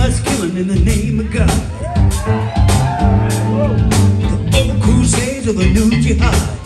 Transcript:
Everybody's killing in the name of God. The old crusades of the new jihad.